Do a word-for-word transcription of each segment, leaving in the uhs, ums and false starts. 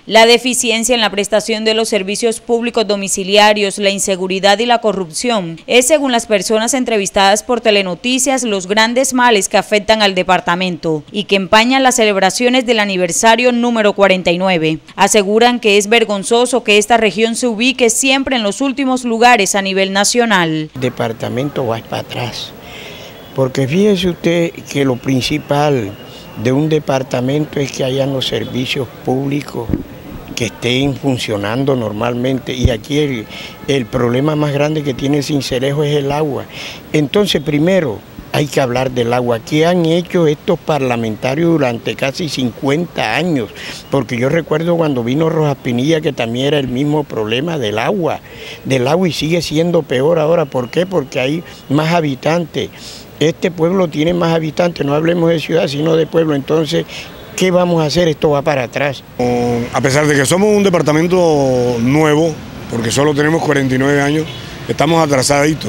La deficiencia en la prestación de los servicios públicos domiciliarios, la inseguridad y la corrupción es, según las personas entrevistadas por Telenoticias, los grandes males que afectan al departamento y que empañan las celebraciones del aniversario número cuarenta y nueve. Aseguran que es vergonzoso que esta región se ubique siempre en los últimos lugares a nivel nacional. El departamento va para atrás, porque fíjese usted que lo principal de un departamento es que hayan los servicios públicos que estén funcionando normalmente, y aquí el, el problema más grande que tiene Sincelejo es el agua. Entonces, primero hay que hablar del agua. ¿Qué han hecho estos parlamentarios durante casi cincuenta años? Porque yo recuerdo cuando vino Rojas Pinilla que también era el mismo problema del agua, del agua y sigue siendo peor ahora. ¿Por qué? Porque hay más habitantes. Este pueblo tiene más habitantes, no hablemos de ciudad, sino de pueblo. Entonces, ¿qué vamos a hacer? Esto va para atrás. A pesar de que somos un departamento nuevo, porque solo tenemos cuarenta y nueve años, estamos atrasaditos.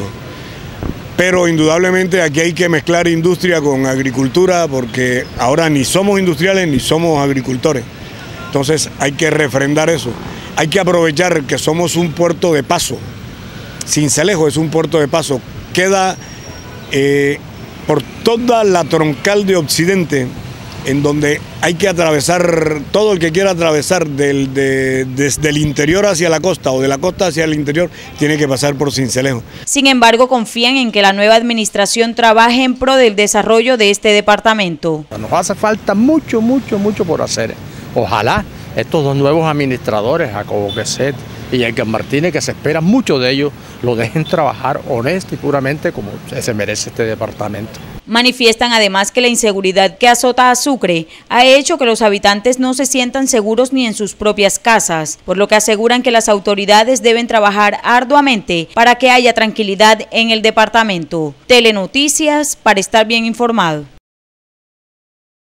Pero indudablemente aquí hay que mezclar industria con agricultura, porque ahora ni somos industriales ni somos agricultores. Entonces hay que refrendar eso. Hay que aprovechar que somos un puerto de paso. Sincelejo es un puerto de paso. Queda eh, por toda la troncal de Occidente, en donde hay que atravesar, todo el que quiera atravesar del, de, desde el interior hacia la costa o de la costa hacia el interior, tiene que pasar por Sincelejo. Sin embargo, confían en que la nueva administración trabaje en pro del desarrollo de este departamento. Nos hace falta mucho, mucho, mucho por hacer. Ojalá estos dos nuevos administradores, Jacobo Queset y Edgar Martínez, que se espera mucho de ellos, lo dejen trabajar honesto y puramente como se merece este departamento. Manifiestan además que la inseguridad que azota a Sucre ha hecho que los habitantes no se sientan seguros ni en sus propias casas, por lo que aseguran que las autoridades deben trabajar arduamente para que haya tranquilidad en el departamento. Telenoticias, para estar bien informado.